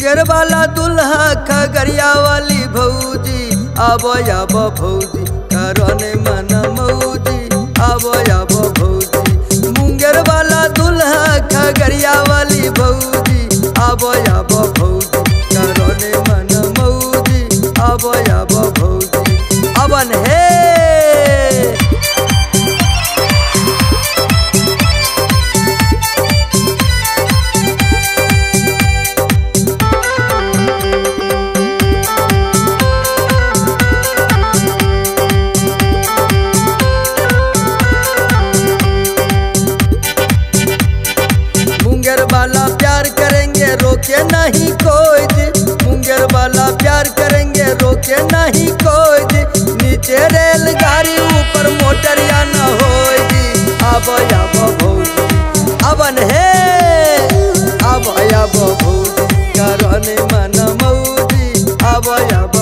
मुंगेर वाला दुल्हा खगड़िया वाली भौजी आबो आबो भौजी करने मन मौजी आबो आबो भौजी। मुंगेर वाला दुल्हा खगड़िया वाली भौजी आबो आबो भौजी करने मन मौजी आबो आबो भौजी। अबन हे मुंगेर वाला प्यार करेंगे रोके नहीं कोई जी। मुंगेर वाला प्यार करेंगे रोके नहीं कोई जी। नीचे रेलगाड़ी ऊपर मोटर या न हो जी। आबो आबो भौजी अबन हे आबो आबो भौजी करने मन मौजी आबो आबो